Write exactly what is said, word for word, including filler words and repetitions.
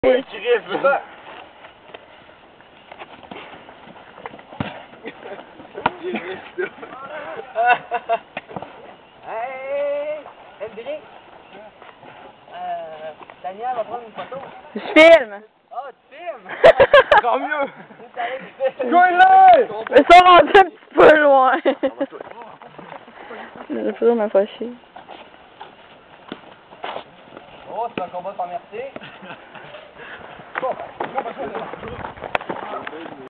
Oui, tu rêves pas. Hey, Hendrik, euh, Daniel va prendre une photo. Je filme. Ah, tu filmes? Encore mieux. Go-là! Mais ça rendu un petit peu loin. La photo m'a pas chier. Oh, c'est un combat de remercier.